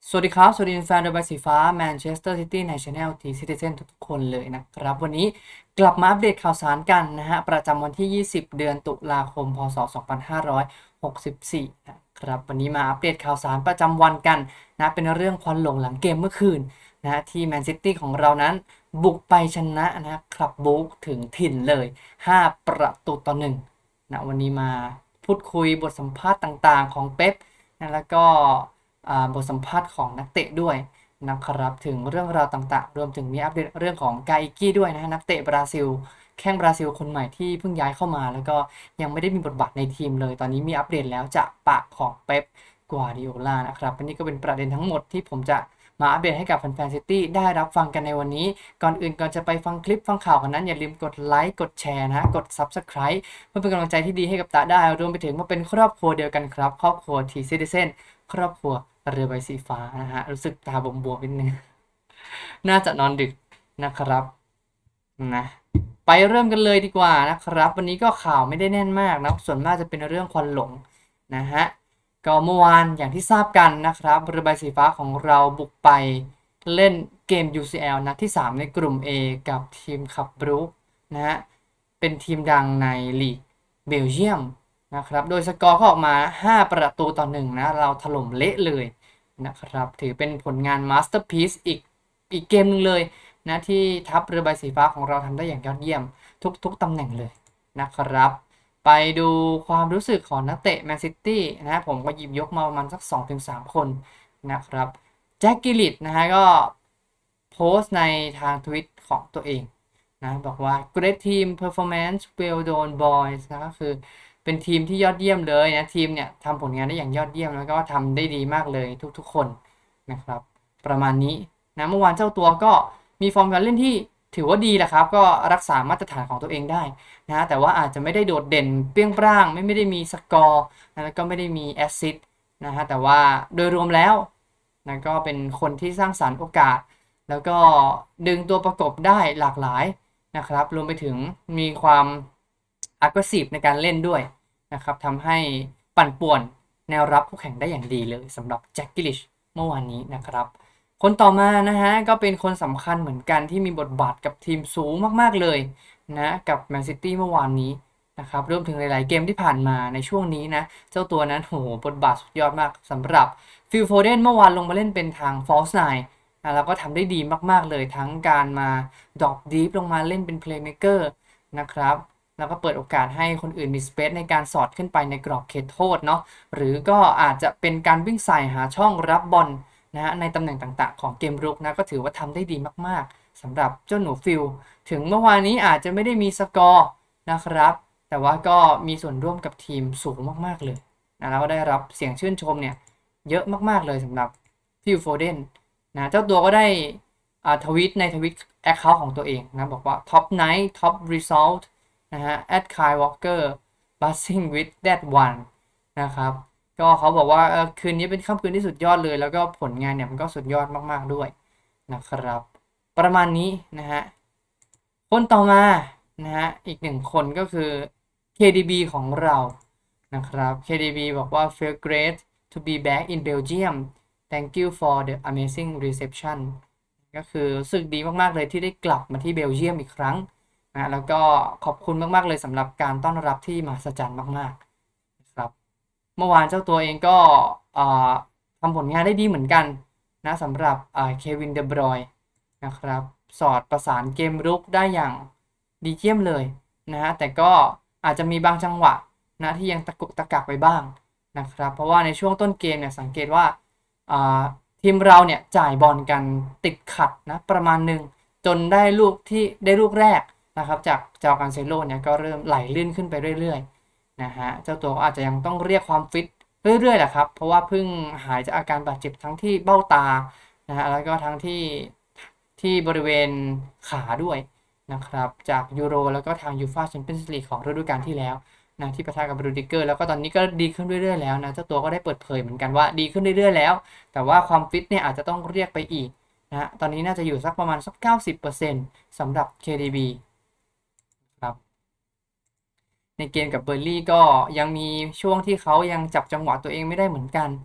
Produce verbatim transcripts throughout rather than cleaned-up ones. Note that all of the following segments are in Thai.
สวัสดีครับ สวัสดีแฟนเดอะใบสีฟ้าแมนเชสเตอร์ซิตี้ในช anel ทีซิติเซนทุกๆคนเลยนะครับ วันนี้กลับมาอัปเดตข่าวสารกันนะฮะประจำวันที่ ยี่สิบ เดือนตุลาคม พศ สองพันห้าร้อยหกสิบสี่ นะครับ วันนี้มาอัปเดตข่าวสารประจำวันกันนะเป็นเรื่องควันหลงหลังเกมเมื่อคืนนะที่แมนซิตี้ของเรานั้นบุกไปชนะนะครับบุกถึงถิ่นเลย ห้า ประตูต่อหนึ่งนะวันนี้มาพูดคุยบทสัมภาษณ์ต่างๆของเป๊ปนะแล้วก็บทสัมภาษณ์ของนักเตะด้วยนะครับถึงเรื่องราวต่างๆรวมถึงมีอัปเดตเรื่องของกาอิกี้ด้วยนะนักเตะบราซิลแข้งบราซิลคนใหม่ที่เพิ่งย้ายเข้ามาแล้วก็ยังไม่ได้มีบทบาทในทีมเลยตอนนี้มีอัปเดตแล้วจากปากของเป๊ปกัวดิโอลานะครับอันนี้ก็เป็นประเด็นทั้งหมดที่ผมจะมาอัปเดตให้กับแฟนๆซิตี้ได้รับฟังกันในวันนี้ก่อนอื่นก่อนจะไปฟังคลิปฟังข่าวกันนั้นอย่าลืมกดไลค์กดแชร์นะกด ซับสไครบ์ เพื่อเป็นกำลังใจที่ดีให้กับตาได้รวมไปถึงมาเป็นครอบครัวเดียวกันครับครอบครัวทีซิติเซนครอบครัวเรือใบสีฟ้านะฮะรู้สึกตาบวมๆนิดนึงน่าจะนอนดึกนะครับนะไปเริ่มกันเลยดีกว่านะครับวันนี้ก็ข่าวไม่ได้แน่นมากนะส่วนมากจะเป็นเรื่องควันหลงนะฮะก็เมื่อวานอย่างที่ทราบกันนะครับเรือใบสีฟ้าของเราบุกไปเล่นเกม ยู ซี แอล นัดที่สามในกลุ่ม A กับทีมขับบรูคนะฮะเป็นทีมดังในลีกเบลเยียมนะครับโดยสกอร์ก็ออกมาห้าประตูต่อหนึ่งนะเราถล่มเละเลยนะครับถือเป็นผลงานมาสเตอร์พีซอีกอีกเกมนึงเลยนะที่ทัพเรือใบสีฟ้าของเราทำได้อย่างยอดเยี่ยมทุกๆตำแหน่งเลยนะครับไปดูความรู้สึกของนักเตะแมนซิตี้นะผมก็หยิบยกมาประมาณสัก สองถึงสาม คนนะครับแจ็คกิลลิตนะฮะก็โพสต์ในทางทวิตของตัวเองนะบอกว่า great team performance well done boys นะก็คือเป็นทีมที่ยอดเยี่ยมเลยนะทีมเนี่ยทำผลงานได้อย่างยอดเยี่ยมแล้วก็ทำได้ดีมากเลยทุกๆคนนะครับประมาณนี้นะเมื่อวานเจ้าตัวก็มีฟอร์มการเล่นที่ถือว่าดีแหละครับก็รักษามาตรฐานของตัวเองได้นะแต่ว่าอาจจะไม่ได้โดดเด่นเปรี้ยงปร้างไม่ไม่ได้มีสกอร์แล้วก็ไม่ได้มีแอสซิสต์นะฮะแต่ว่าโดยรวมแล้วนะก็เป็นคนที่สร้างสรรค์โอกาสแล้วก็ดึงตัวประกบได้หลากหลายนะครับรวมไปถึงมีความ aggressive ในการเล่นด้วยนะครับทำให้ปั่นป่วนแนวรับคู่แข่งได้อย่างดีเลยสำหรับแจ็คกิลิชเมื่อวานนี้นะครับคนต่อมานะฮะก็เป็นคนสำคัญเหมือนกันที่มีบทบาทกับทีมสูงมากๆเลยนะกับแมนซิตี้เมื่อวานนี้นะครับรวมถึงหลายๆเกมที่ผ่านมาในช่วงนี้นะเจ้าตัวนั้นโหบทบาทสุดยอดมากสำหรับฟิลโฟเดนเมื่อวานลงมาเล่นเป็นทางฟอลส์ไนน์นะแล้วก็ทำได้ดีมากๆเลยทั้งการมาดรอปดีฟลงมาเล่นเป็นเพลย์เม k เกอร์นะครับแล้วก็เปิดโอกาสให้คนอื่นมีสเปซในการสอดขึ้นไปในกรอบเขตโทษเนาะหรือก็อาจจะเป็นการวิ่งใส่หาช่องรับบอลนะฮะในตำแหน่งต่างๆของเกมรุกนะก็ถือว่าทำได้ดีมากๆสำหรับเจ้าหนูฟิลถึงเมื่อวานนี้อาจจะไม่ได้มีสกอร์นะครับแต่ว่าก็มีส่วนร่วมกับทีมสูงมากๆเลยนะแล้วก็ได้รับเสียงชื่นชมเนี่ยเยอะมากๆเลยสำหรับฟิลโฟเดนนะเจ้าตัวก็ได้ทวีตในทวิตแอคเคาท์ของตัวเองนะบอกว่า top night top result นะฮะ at Kyle Walker buzzing with that one นะครับก็เขาบอกว่าคืนนี้เป็นค่ำคืนที่สุดยอดเลยแล้วก็ผลงานเนี่ยมันก็สุดยอดมากๆด้วยนะครับประมาณนี้นะฮะคนต่อมานะฮะอีกหนึ่งคนก็คือ เค ดี บี ของเรานะครับ เค ดี บี บอกว่า feel great to be back in Belgium thank you for the amazing reception ก็คือรู้สึกดีมากๆเลยที่ได้กลับมาที่เบลเยียมอีกครั้งนะแล้วก็ขอบคุณมากๆเลยสำหรับการต้อนรับที่มหัศจรรย์มากๆนะครับเมื่อวานเจ้าตัวเองก็ทำผลงานได้ดีเหมือนกันนะสำหรับเควินเดบรอยนะครับสอดประสานเกมรุกได้อย่างดีเยี่ยมเลยนะฮะแต่ก็อาจจะมีบางจังหวะนะที่ยังตะกุกตะกักไปบ้างนะครับเพราะว่าในช่วงต้นเกมเนี่ยสังเกตว่าทีมเราเนี่ยจ่ายบอลกันติดขัดนะประมาณหนึ่งจนได้ลูกที่ได้ลูกแรกนะครับจากจากันเซโลเนี่ยก็เริ่มไหลลื่นขึ้นไปเรื่อยๆนะฮะเจ้าตัวอาจจะยังต้องเรียกความฟิตเรื่อยๆแหละครับเพราะว่าเพิ่งหายจากอาการบาดเจ็บทั้งที่เบ้าตานะฮะแล้วก็ทั้งที่ที่บริเวณขาด้วยนะครับจากยูโรแล้วก็ทางยูฟ่าแชมเปี้ยนส์ลีกของฤดูกาลที่แล้วนะที่ปะทะกับบรูดิเกอร์แล้วก็ตอนนี้ก็ดีขึ้นเรื่อยๆแล้วนะเจ้าตัวก็ได้เปิดเผยเหมือนกันว่าดีขึ้นเรื่อยๆแล้วแต่ว่าความฟิตเนี่ยอาจจะต้องเรียกไปอีกนะตอนนี้น่าจะอยู่สักประมาณสัก เก้าสิบเปอร์เซ็นต์ สำหรับ เค ดี บี ครับในเกมกับเบอร์ลี่ก็ยังมีช่วงที่เขายังจับจังหวะตัวเองไม่ได้เหมือนกัน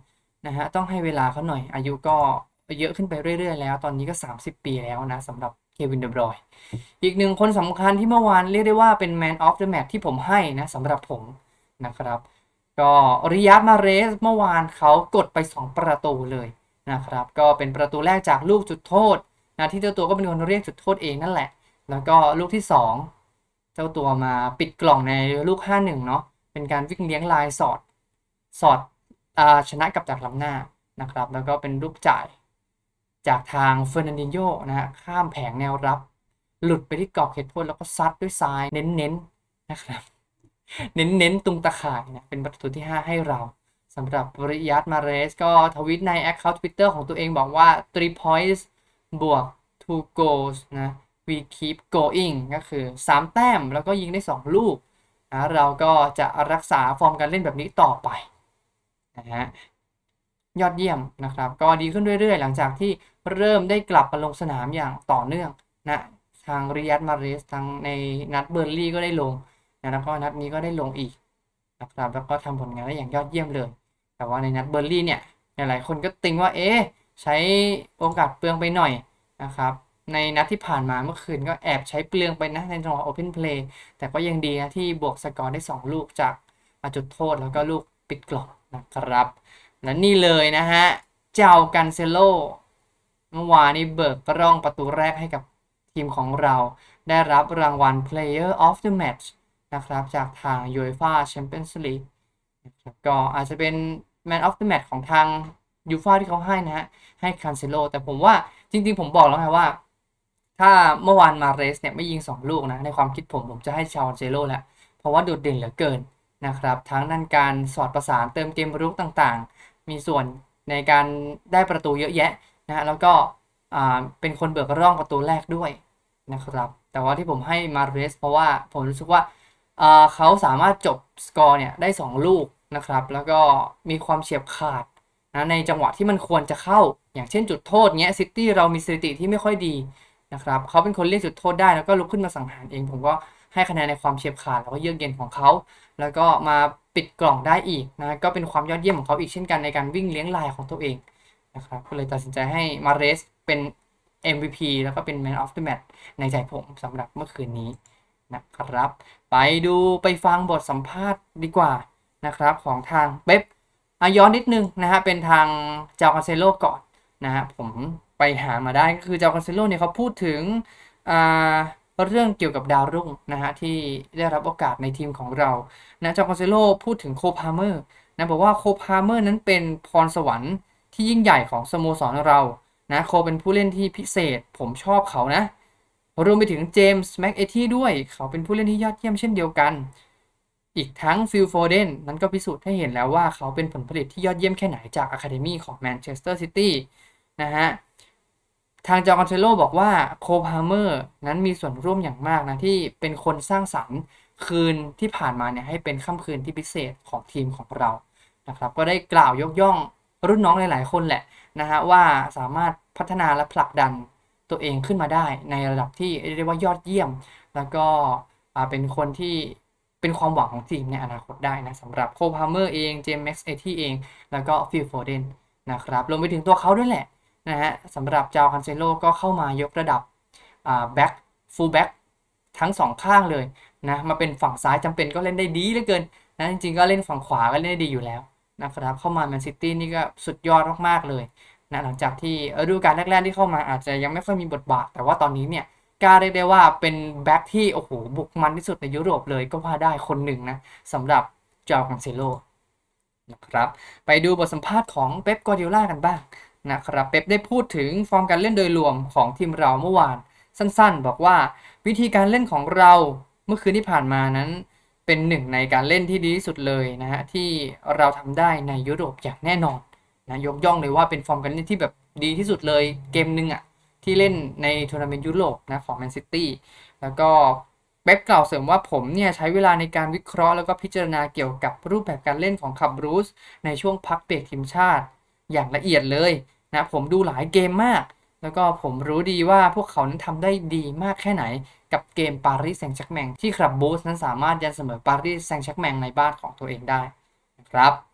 นะฮะต้องให้เวลาเขาหน่อยอายุก็เยอะขึ้นไปเรื่อยๆแล้วตอนนี้ก็สามสิบปีแล้วนะสำหรับเควินเดบรอยน์อีกหนึ่งคนสำคัญที่เมื่อวานเรียกได้ว่าเป็น Man of the Match ที่ผมให้นะสำหรับผมนะครับก็ริยัดมาเรสเมื่อวานเขากดไปสองประตูเลยนะครับก็เป็นประตูแรกจากลูกจุดโทษนะที่เจ้าตัวก็เป็นคนเรียกจุดโทษเองนั่นแหละแล้วก็ลูกที่สองเจ้าตัวมาปิดกล่องในลูก ห้าหนึ่ง เนาะเป็นการวิ่งเลี้ยงลายสอดสอดชนะกับจากล้ำหน้านะครับแล้วก็เป็นลูกจ่ายจากทางเฟอร์นันดินโญนะฮะข้ามแผงแนวรับหลุดไปที่กรอบเขตโทษแล้วก็ซัดด้วยซ้ายเน้นๆนะครับเน้นๆตรงตะข่ายนะเป็นประตูที่ห้าให้เราสำหรับริยัดมาเรสก็ทวิตใน Account Twitter ของตัวเองบอกว่า three points บวก two goals นะ we keep going ก็คือสามแต้มแล้วก็ยิงได้สองลูกนะเราก็จะรักษาฟอร์มการเล่นแบบนี้ต่อไปนะฮะยอดเยี่ยมนะครับก็ดีขึ้นเรื่อยๆหลังจากที่เริ่มได้กลับมาลงสนามอย่างต่อเนื่องนะทางริยัดมาเรสทั้งในนัดเบอร์ลี่ก็ได้ลงนะแล้วก็นัดนี้ก็ได้ลงอีกนะครับแล้วก็ทำผลงานได้อย่างยอดเยี่ยมเลยแต่ว่าในนัดเบอร์ลี่เนี่ยหลายๆคนก็ติงว่าเอ๊ะใช้โอกาสเปลืองไปหน่อยนะครับในนัดที่ผ่านมาเมื่อคืนก็แอบใช้เปลืองไปนะในจังหวะ Open Play แต่ก็ยังดีนะที่บวกสกอร์ได้สองลูกจากจุดโทษแล้วก็ลูกปิดกล่องนะครับและนี่เลยนะฮะเจ้ากันเซโลเมื่อวานนี้เบิกร่องประตูแรกให้กับทีมของเราได้รับรางวัล Player of the Match นะครับจากทาง UEFA Champions League นะครับก็อาจจะเป็น Man of the Match ของทางยูฟ่าที่เขาให้นะฮะให้คันเซโลแต่ผมว่าจริงๆผมบอกแล้วไงว่าถ้าเมื่อวานมาเรสเนี่ยไม่ยิงสองลูกนะในความคิดผมผมจะให้ชาวเซโลแล้วเพราะว่าโดดเด่นเหลือเกินนะครับทั้งด้านการสอดประสานเติมเกมรุกต่างๆมีส่วนในการได้ประตูเยอะแยะนะแล้วก็เป็นคนเบิกร่องประตูแรกด้วยนะครับแต่ว่าที่ผมให้มาเรสเพราะว่าผมรู้สึกว่าเขาสามารถจบสกอร์เนี่ยได้สองลูกนะครับแล้วก็มีความเฉียบขาดนะในจังหวะที่มันควรจะเข้าอย่างเช่นจุดโทษเนี้ยซิตี้เรามีสถิติที่ไม่ค่อยดีนะครับเขาเป็นคนเรียกจุดโทษได้แล้วก็ลุกขึ้นมาสังหารเองผมก็ให้คะแนนในความเฉียบขาดแล้วก็เยือกเย็นของเขาแล้วก็มาปิดกล่องได้อีกนะก็เป็นความยอดเยี่ยมของเขาอีกเช่นกันในการวิ่งเลี้ยงลายของตัวเองนะครับก็เลยตัดสินใจให้มาเรสเป็น เอ็ม วี พี แล้วก็เป็น Man of the Match ในใจผมสำหรับเมื่อคืนนี้นะครับไปดูไปฟังบทสัมภาษณ์ดีกว่านะครับของทางเป๊ปย้อนนิดนึงนะฮะเป็นทางเจ้าคาเซโลก่อนนะฮะผมไปหามาได้ก็คือเจ้าคาเซโลเนี่ยเขาพูดถึงเรื่องเกี่ยวกับดาวรุ่งนะฮะที่ได้รับโอกาสในทีมของเรานะเจ้าคาเซโลพูดถึงโคพาเมอร์นะบอกว่าโคพาเมอร์นั้นเป็นพรสวรรค์ที่ยิ่งใหญ่ของสโมสรเรานะโคเป็นผู้เล่นที่พิเศษผมชอบเขานะรวมไปถึงเจมส์แม็กเอที่ด้วยเขาเป็นผู้เล่นที่ยอดเยี่ยมเช่นเดียวกันอีกทั้งฟิลโฟเดนนั้นก็พิสูจน์ให้เห็นแล้วว่าเขาเป็นผลผลิตที่ยอดเยี่ยมแค่ไหนจากอะคาเดมี่ของแมนเชสเตอร์ซิตี้นะฮะทางจอร์คอนเซโลบอกว่าโคพาเมอร์นั้นมีส่วนร่วมอย่างมากนะที่เป็นคนสร้างสรรค์คืนที่ผ่านมาเนี่ยให้เป็นค่ำคืนที่พิเศษของทีมของเรานะครับก็ได้กล่าวยกย่องรุ่นน้องหลายๆคนแหละนะฮะว่าสามารถพัฒนาและผลักดันตัวเองขึ้นมาได้ในระดับที่เรียกว่ายอดเยี่ยมแล้วก็เป็นคนที่เป็นความหวังของทีมในอนาคตได้นะสำหรับโคพาเมอร์เองเจมส์แม็กซ์เอที่เองแล้วก็ฟิลโฟเดนนะครับรวมไปถึงตัวเขาด้วยแหละนะฮะสำหรับจาวคันเซโลก็เข้ามายกระดับแบ็คฟูลแบ็คทั้งสองข้างเลยนะมาเป็นฝั่งซ้ายจำเป็นก็เล่นได้ดีเหลือเกินนะจริงๆก็เล่นฝั่งขวาก็เล่นได้ดีอยู่แล้วนะครับเข้ามาแมนซิตี้นี่ก็สุดยอดมากๆเลยนะหลังจากที่ฤดูกาลแรกๆที่เข้ามาอาจจะยังไม่ค่อยมีบทบาทแต่ว่าตอนนี้เนี่ยกล้าเรียกได้ว่าเป็นแบ็คที่โอ้โหบุกมันที่สุดในยุโรปเลยก็ว่าได้คนหนึ่งนะสำหรับจาวคันเซโลนะครับไปดูบทสัมภาษณ์ของเป๊ป กวาร์ดิโอลากันบ้างนะครับเป๊ปได้พูดถึงฟอร์มการเล่นโดยรวมของทีมเราเมื่อวานสั้นๆบอกว่าวิธีการเล่นของเราเมื่อคืนที่ผ่านมานั้นเป็นหนึ่งในการเล่นที่ดีที่สุดเลยนะฮะที่เราทำได้ในยุโรปอย่างแน่นอนนะยกย่องเลยว่าเป็นฟอร์มการเล่นที่แบบดีที่สุดเลยเกมนึงอ่ะที่เล่นในทัวร์นาเมนต์ยุโรปนะของแมนซิตี้แล้วก็เป๊ปกล่าวเสริมว่าผมเนี่ยใช้เวลาในการวิเคราะห์แล้วก็พิจารณาเกี่ยวกับรูปแบบการเล่นของคับบรูซในช่วงพักเบรกทีมชาติอย่างละเอียดเลยนะผมดูหลายเกมมากแล้วก็ผมรู้ดีว่าพวกเขานั้นทำได้ดีมากแค่ไหนกับเกมปารีสแซงต์แชร์กแมงที่คลับบูสนั้นสามารถยันเสมอปารีสแซงต์แชร์กแมงในบ้านของตัวเองได้นะครับ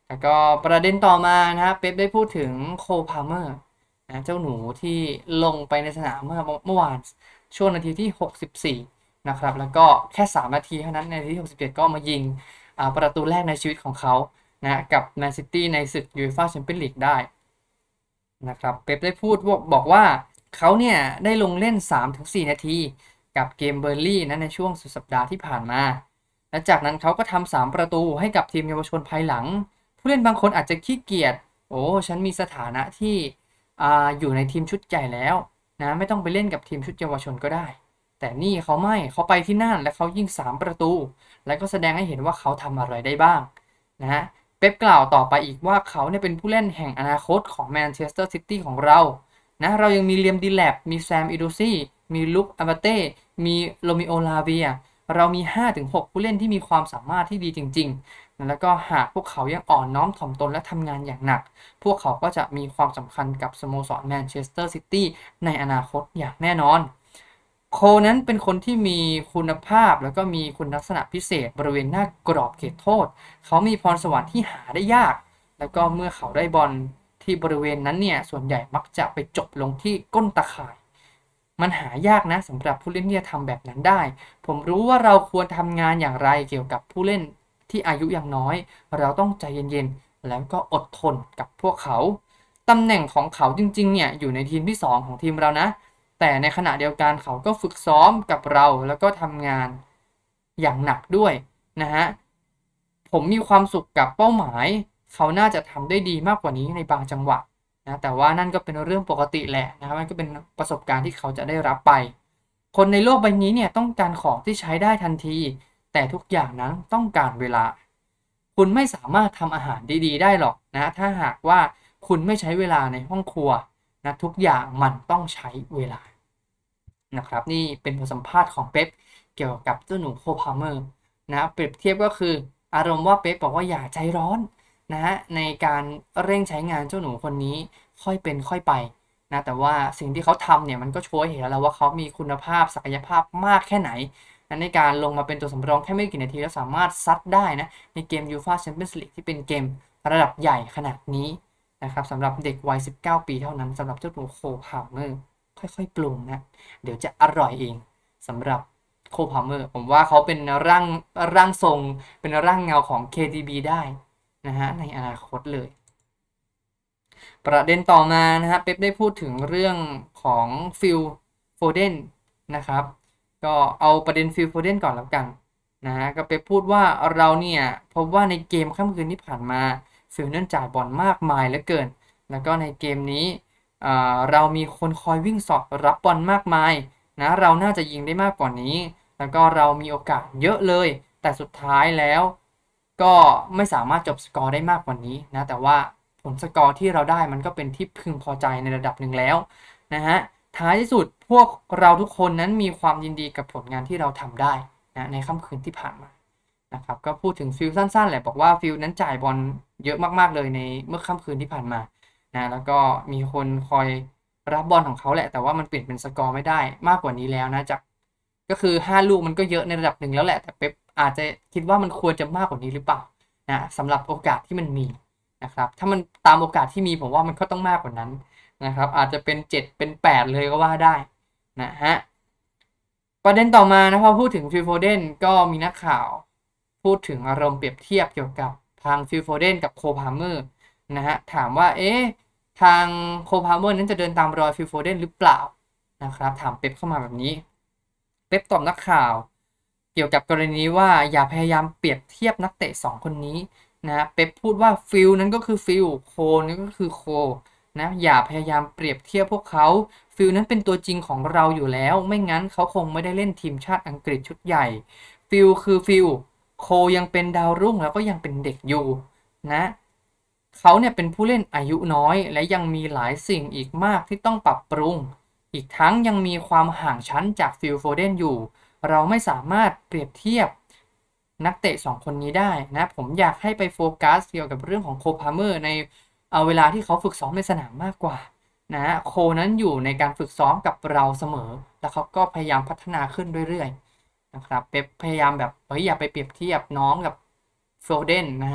แล้วก็ประเด็นต่อมานะครับเป๊ปได้พูดถึงโคลพาเมอร์นะเจ้าหนูที่ลงไปในสนามเมื่อเมื่อวานช่วงนาทีที่หกสิบสี่นะครับแล้วก็แค่สามนาทีเท่านั้นในนาทีที่หกสิบเจ็ดก็มายิงประตูแรกในชีวิตของเขานะกับแมนซิตี้ในศึกยูฟ่าแชมเปี้ยนลีกได้นะครับเป๊ปได้พูดบอกว่าเขาเนี่ยได้ลงเล่น สามถึงสี่ นาทีกับเกมเบอร์ลี่นะในช่วงสุดสัปดาห์ที่ผ่านมาและจากนั้นเขาก็ทำสามประตูให้กับทีมเยาวชนภายหลังผู้เล่นบางคนอาจจะขี้เกียจโอ้ฉันมีสถานะที่อ่าอยู่ในทีมชุดใหญ่แล้วนะไม่ต้องไปเล่นกับทีมชุดเยาวชนก็ได้แต่นี่เขาไม่เขาไปที่นั่นและเขายิงสามประตูและก็แสดงให้เห็นว่าเขาทำอะไรได้บ้างนะฮะเป๊ปกล่าวต่อไปอีกว่าเขาเนี่ยเป็นผู้เล่นแห่งอนาคตของแมนเชสเตอร์ซิตี้ของเรานะเรายังมีเลียมดีแลบมีแซมอิดูซี่มีลุคอาบาเต้มีโรมิโอลาเวียเรามี ห้าถึงหก ผู้เล่นที่มีความสามารถที่ดีจริงๆแล้วก็หากพวกเขายังอ่อนน้อมถ่อมตนและทำงานอย่างหนักพวกเขาก็จะมีความสำคัญกับสโมสรแมนเชสเตอร์ซิตี้ในอนาคตอย่างแน่นอนโคนั้นเป็นคนที่มีคุณภาพแล้วก็มีคุณลักษณะพิเศษบริเวณหน้ากรอบเขตโทษเขามีพรสวรรค์ที่หาได้ยากแล้วก็เมื่อเขาได้บอลที่บริเวณนั้นเนี่ยส่วนใหญ่มักจะไปจบลงที่ก้นตาข่ายมันหายากนะสำหรับผู้เล่นที่จะทำแบบนั้นได้ผมรู้ว่าเราควรทำงานอย่างไรเกี่ยวกับผู้เล่นที่อายุยังน้อยเราต้องใจเย็นๆแล้วก็อดทนกับพวกเขาตำแหน่งของเขาจริงๆเนี่ยอยู่ในทีมที่สองของทีมเรานะแต่ในขณะเดียวกันเขาก็ฝึกซ้อมกับเราแล้วก็ทำงานอย่างหนักด้วยนะฮะผมมีความสุขกับเป้าหมายเขาน่าจะทำได้ดีมากกว่านี้ในบางจังหวะนะแต่ว่านั่นก็เป็นเรื่องปกติแหละนะมันก็เป็นประสบการณ์ที่เขาจะได้รับไปคนในโลกใบนี้เนี่ยต้องการของที่ใช้ได้ทันทีแต่ทุกอย่างนั้นต้องการเวลาคุณไม่สามารถทำอาหารดีๆได้หรอกนะถ้าหากว่าคุณไม่ใช้เวลาในห้องครัวนะทุกอย่างมันต้องใช้เวลานะครับนี่เป็นบทสัมภาษณ์ของเป๊ปเกี่ยวกับเจ้าหนูโคพาเมอร์นะเปรียบเทียบก็คืออารมณ์ว่าเป๊ปบอกว่าอย่าใจร้อนนะฮะในการเร่งใช้งานเจ้าหนูคนนี้ค่อยเป็นค่อยไปนะแต่ว่าสิ่งที่เขาทำเนี่ยมันก็โชว์ให้เห็นแล้วว่าเขามีคุณภาพศักยภาพมากแค่ไหนนะในการลงมาเป็นตัวสำรองแค่ไม่กี่นาทีแล้วสามารถซัดได้นะในเกมยูฟ่าแชมเปี้ยนส์ลีกที่เป็นเกมระดับใหญ่ขนาดนี้นะครับสำหรับเด็กวัยสิบเก้าปีเท่านั้นสำหรับเจ้าหนูโคพาเมอร์ค่อยๆปรุงนะเดี๋ยวจะอร่อยเองสำหรับโคพาเมอร์ผมว่าเขาเป็นร่างร่างทรงเป็นร่างเงาของ เค ดี บี ได้นะฮะในอนาคตเลยประเด็นต่อมานะฮะเป๊ปได้พูดถึงเรื่องของฟิลโฟเดนนะครับก็เอาประเด็นฟิลโฟเดนก่อนแล้วกันนะฮะก็เป๊ปพูดว่าเราเนี่ยพบว่าในเกมค่ำคืนที่ผ่านมาฟิลนั้นจ่ายบอลมากมายเหลือเกินแล้วก็ในเกมนี้เรามีคนคอยวิ่งสอดรับบอลมากมายนะเราน่าจะยิงได้มากกว่านี้แล้วก็เรามีโอกาสเยอะเลยแต่สุดท้ายแล้วก็ไม่สามารถจบสกอร์ได้มากกว่านี้นะแต่ว่าผลสกอร์ที่เราได้มันก็เป็นที่พึงพอใจในระดับหนึ่งแล้วนะฮะท้ายที่สุดพวกเราทุกคนนั้นมีความยินดีกับผลงานที่เราทำได้นะในค่ำคืนที่ผ่านมานะครับก็พูดถึงฟิลสั้นๆแหละบอกว่าฟิลนั้นจ่ายบอลเยอะมากๆเลยในเมื่อค่ำคืนที่ผ่านมานะแล้วก็มีคนคอยรับบอลของเขาแหละแต่ว่ามันเปลี่ยนเป็นสกอร์ไม่ได้มากกว่านี้แล้วนะจากก็คือห้าลูกมันก็เยอะในระดับหนึ่งแล้วแหละแต่เป๊ปอาจจะคิดว่ามันควรจะมากกว่านี้หรือเปล่านะสำหรับโอกาสที่มันมีนะครับถ้ามันตามโอกาสที่มีผมว่ามันก็ต้องมากกว่านั้นนะครับอาจจะเป็นเจ็ดเป็นแปดเลยก็ว่าได้นะฮะประเด็นต่อมานะพอพูดถึงฟิลโฟเดนก็มีนักข่าวพูดถึงอารมณ์เปรียบเทียบเกี่ยวกับทางฟิลโฟเดนกับโคพาเมอร์นะฮะถามว่าเอ๊ะทางโคพาเมอร์นั้นจะเดินตามรอยฟิลโฟเดนหรือเปล่านะครับถามเป๊ปเข้ามาแบบนี้เป๊ปตอบนักข่าวเกี่ยวกับกรณีว่าอย่าพยายามเปรียบเทียบนักเตะสองคนนี้นะเป๊ปพูดว่าฟิลนั้นก็คือฟิลโคนั้นก็คือโคนะอย่าพยายามเปรียบเทียบพวกเขาฟิลนั้นเป็นตัวจริงของเราอยู่แล้วไม่งั้นเขาคงไม่ได้เล่นทีมชาติอังกฤษชุดใหญ่ฟิลคือฟิลโคยังเป็นดาวรุ่งแล้วก็ยังเป็นเด็กอยู่นะเขาเนี่ยเป็นผู้เล่นอายุน้อยและยังมีหลายสิ่งอีกมากที่ต้องปรับปรุงอีกทั้งยังมีความห่างชั้นจากฟิลโฟเดนอยู่เราไม่สามารถเปรียบเทียบนักเตะสองคนนี้ได้นะผมอยากให้ไปโฟกัสเกี่ยวกับเรื่องของโคพาเมอร์ในเอาเวลาที่เขาฝึกซ้อมในสนามมากกว่านะโคนั้นอยู่ในการฝึกซ้อมกับเราเสมอแล้วเขาก็พยายามพัฒนาขึ้นเรื่อยๆนะครับเป๊ปพยายามแบบเฮ้ยอย่าไปเปรียบเทียบน้องกับโฟเดนนะฮะ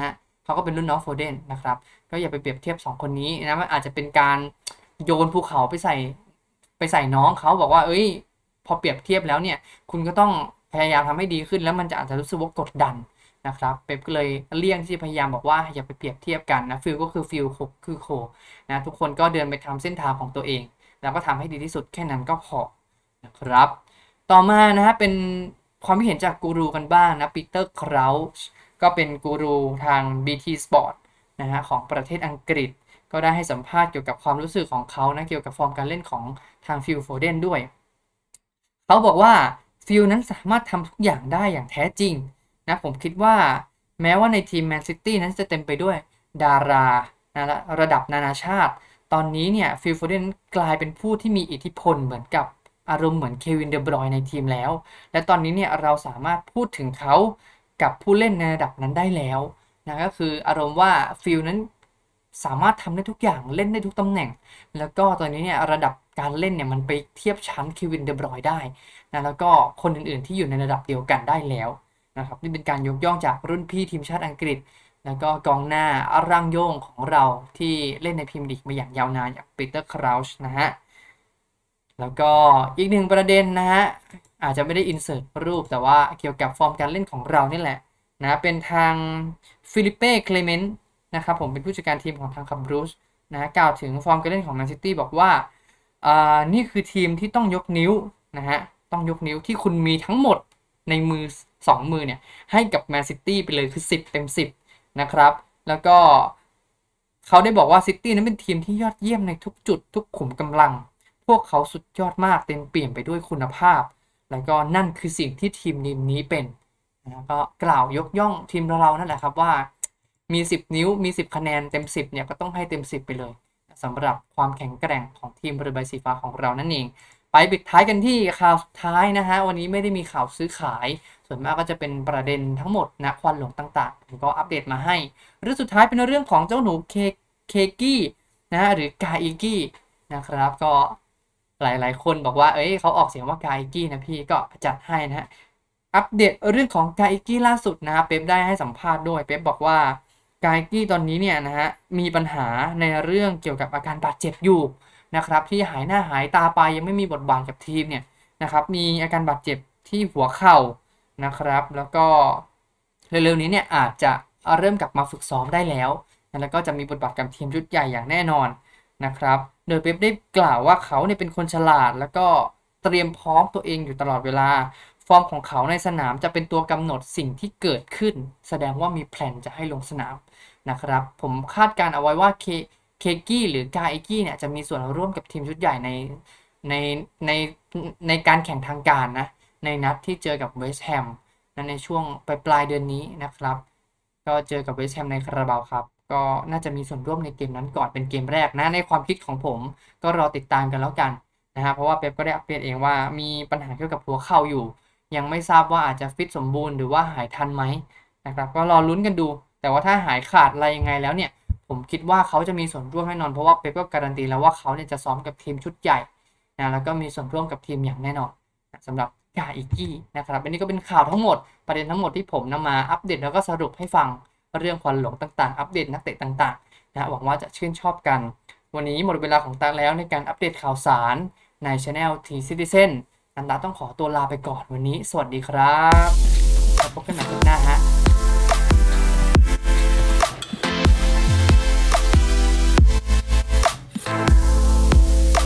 เขาก็เป็นรุ่นน้องโฟเดนนะครับก็อย่าไปเปรียบเทียบสองคนนี้นะมันอาจจะเป็นการโยนภูเขาไปใส่ไปใส่น้องเขาบอกว่าเอ้ยพอเปรียบเทียบแล้วเนี่ยคุณก็ต้องพยายามทำให้ดีขึ้นแล้วมันจะอาจจะรู้สึกว่ากดดันนะครับเป๊ปก็เลยเลี่ยงที่จะพยายามบอกว่าอย่าไปเปรียบเทียบกันนะฟิลก็คือฟิลโคคือโคนะทุกคนก็เดินไปทำเส้นทางของตัวเองแล้วก็ทำให้ดีที่สุดแค่นั้นก็พอนะครับต่อมานะฮะเป็นความคิดเห็นจากกูรูกันบ้างนะปีเตอร์คราวช์ก็เป็นกูรูทาง บี ที Sport นะฮะของประเทศอังกฤษก็ได้ให้สัมภาษณ์เกี่ยวกับความรู้สึกของเขานะเกี่ยวกับฟอร์มการเล่นของทางฟิลโฟเดนด้วยเขาบอกว่าฟิลนั้นสามารถทำทุกอย่างได้อย่างแท้จริงนะผมคิดว่าแม้ว่าในทีมแมนซิตี้นั้นจะเต็มไปด้วยดารานะระดับนานาชาติตอนนี้เนี่ยฟิลโฟเดนกลายเป็นผู้ที่มีอิทธิพลเหมือนกับอารมณ์เหมือนเควินเดอบรอยน์ในทีมแล้วและตอนนี้เนี่ยเราสามารถพูดถึงเขากับผู้เล่นในระดับนั้นได้แล้วนะก็คืออารมณ์ว่าฟิลนั้นสามารถทำได้ทุกอย่างเล่นได้ทุกตำแหน่งแล้วก็ตอนนี้เนี่ยระดับการเล่นเนี่ยมันไปเทียบชั้นเควินเดอบรอยน์ได้นะแล้วก็คนอื่นๆที่อยู่ในระดับเดียวกันได้แล้วนะครับนี่เป็นการยกย่องจากรุ่นพี่ทีมชาติอังกฤษแล้วก็กองหน้าร่างโย่งของเราที่เล่นในพรีเมียร์ลีกมาอย่างยาวนานอย่างปีเตอร์คราวช์นะฮะแล้วก็อีกหนึ่งประเด็นนะฮะอาจจะไม่ได้อินเสิร์ตรูปแต่ว่าเกี่ยวกับฟอร์มการเล่นของเรานี่แหละนะเป็นทางฟิลิเป้เคลเมนต์นะครับผมเป็นผู้จัดการทีมของทางคัมบรูชนะกล่าวถึงฟอร์มการเล่นของแมนซิตี้บอกว่าอ่านี่คือทีมที่ต้องยกนิ้วนะฮะต้องยกนิ้วที่คุณมีทั้งหมดในมือสองมือเนี่ยให้กับแมนซิตี้ไปเลยคือสิบเต็มสิบนะครับแล้วก็เขาได้บอกว่าซิตี้นั้นเป็นทีมที่ยอดเยี่ยมในทุกจุดทุกขุมกำลังพวกเขาสุดยอดมากเต็มเปี่ยมไปด้วยคุณภาพแล้วก็นั่นคือสิ่งที่ทีมนี้เป็นนะก็กล่าวยกย่องทีมเรานั่นแหละครับว่ามีสิบนิ้วมีสิบคะแนนเต็มสิบเนี่ยก็ต้องให้เต็มสิบไปเลยสำหรับความแข็งแกร่งของทีมเรือใบสีฟ้าของเรานั่นเองไปปิดท้ายกันที่ข่าวสุดท้ายนะฮะวันนี้ไม่ได้มีข่าวซื้อขายส่วนมากก็จะเป็นประเด็นทั้งหมดนะควันหลงต่างๆผมก็อัปเดตมาให้เรื่องสุดท้ายเป็นเรื่องของเจ้าหนูเคเคกี้นะฮะหรือกาอิกี้นะครับก็หลายๆคนบอกว่าเอ้ยเขาออกเสียงว่ากาอิกี้นะพี่ก็จัดให้นะฮะอัปเดตเรื่องของกาอิกี้ล่าสุดนะครับเป๊ปได้ให้สัมภาษณ์ด้วยเป๊ปบอกว่ากาอิกี้ตอนนี้เนี่ยนะฮะมีปัญหาในเรื่องเกี่ยวกับอาการบาดเจ็บอยู่นะครับที่หายหน้าหายตาไปยังไม่มีบทบาทกับทีมเนี่ยนะครับมีอาการบาดเจ็บที่หัวเข่านะครับแล้วก็เร็วๆนี้เนี่ยอาจจะเริ่มกลับมาฝึกซ้อมได้แล้วแล้วก็จะมีบทบาทกับทีมชุดใหญ่อย่างแน่นอนนะครับโดยเป๊ปได้กล่าวว่าเขาเนี่ยเป็นคนฉลาดแล้วก็เตรียมพร้อมตัวเองอยู่ตลอดเวลาฟอร์มของเขาในสนามจะเป็นตัวกำหนดสิ่งที่เกิดขึ้นแสดงว่ามีแพลนจะให้ลงสนามนะครับผมคาดการเอาไว้ว่าเคเคกี้หรือกาอิกี้เนี่ยจะมีส่วนร่วมกับทีมชุดใหญ่ในในในในการแข่งทางการนะในนัดที่เจอกับเวสต์แฮมในช่วงปลายปลายเดือนนี้นะครับก็เจอกับเวสต์แฮมในคาราบาวครับก็น่าจะมีส่วนร่วมในเกมนั้นก่อนเป็นเกมแรกนะในความคิดของผมก็รอติดตามกันแล้วกันนะฮะเพราะว่าเป๊ปก็ได้อัปเดตเองว่ามีปัญหาเกี่ยวกับหัวเข่าอยู่ยังไม่ทราบว่าอาจจะฟิตสมบูรณ์หรือว่าหายทันไหมนะครับก็รอลุ้นกันดูแต่ว่าถ้าหายขาดอะไรยังไงแล้วเนี่ยผมคิดว่าเขาจะมีส่วนร่วมแน่นอนเพราะว่าเป๊ปก็การันตีแล้วว่าเขาเนี่ยจะซ้อมกับทีมชุดใหญ่นะแล้วก็มีส่วนร่วมกับทีมอย่างแน่นอนนะสำหรับกาอิกี้นะครับอันนี้ก็เป็นข่าวทั้งหมดประเด็นทั้งหมดที่ผมนำมาอัปเดตแล้วก็สรุปให้ฟังเรื่องควันหลงต่างๆอัปเดตนักเตะต่างๆนะหวังว่าจะชื่นชอบกันวันนี้หมดเวลาของตาแล้วในการอัปเดตข่าวสารใน Channel T Citizen นันดาต้องขอตัวลาไปก่อนวันนี้สวัสดีครับ